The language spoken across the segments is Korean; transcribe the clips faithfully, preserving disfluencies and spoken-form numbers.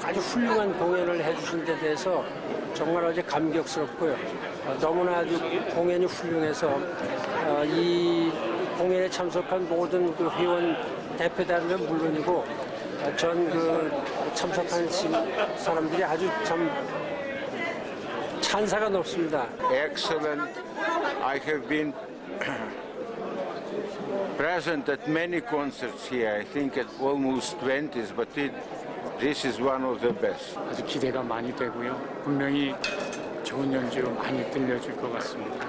아주 훌륭한 공연을 해주신 데 대해서 정말 아주 감격스럽고요. 어, 너무나 아주 공연이 훌륭해서 어, 이 공연에 참석한 모든 그 회원 대표단은 물론이고 어, 전 그 참석한 사람들이 아주 참 찬사가 높습니다. Excellent. I have been present at many concerts here. I think at almost twenty, but it, this is one of the best. 아주 기대가 많이 되고요. 분명히 좋은 연주 많이 들려줄 것 같습니다.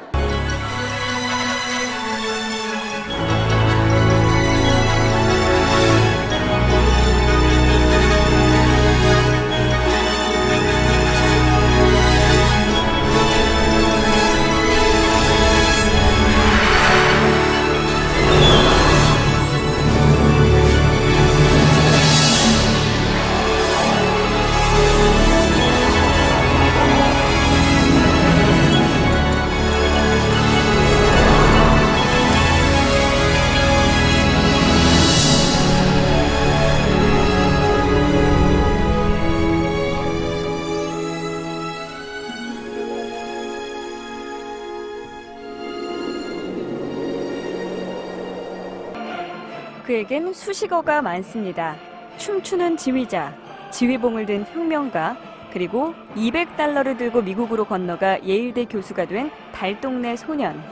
그에겐 수식어가 많습니다. 춤추는 지휘자, 지휘봉을 든 혁명가, 그리고 이백 달러를 들고 미국으로 건너가 예일대 교수가 된 달동네 소년.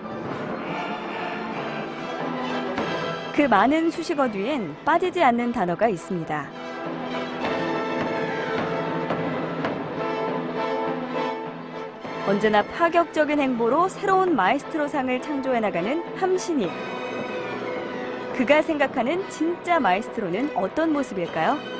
그 많은 수식어 뒤엔 빠지지 않는 단어가 있습니다. 언제나 파격적인 행보로 새로운 마에스트로상을 창조해 나가는 함신이. 그가 생각하는 진짜 마에스트로는 어떤 모습일까요?